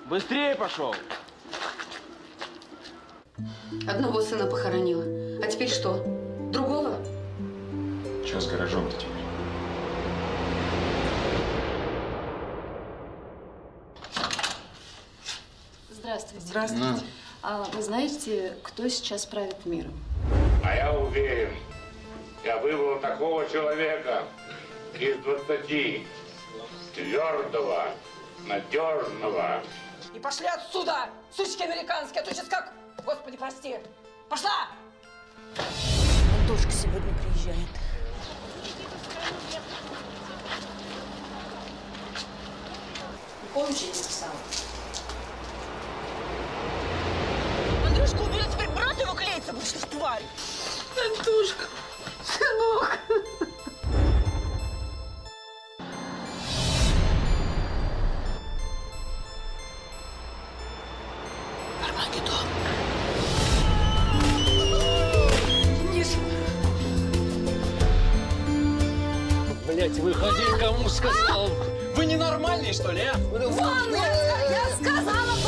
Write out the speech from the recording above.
Быстрее пошел. Одного сына похоронила. А теперь что? Другого? Что с гаражом-то теперь? Здравствуйте. Здравствуйте. А вы знаете, кто сейчас правит миром? А я уверен, я выбрал такого человека из 20, твердого, надежного. И пошли отсюда, сучки американские, а то сейчас как, Господи, прости. Пошла! Антошка сегодня приезжает. Помните, я написала? Андрюшка, убери, теперь брат его клеится, будешь ты тварь. Антошка, сынок. Армагеддон. Блять, выходи, кому сказал? Вы ненормальные, что ли, а? Вон, я сказала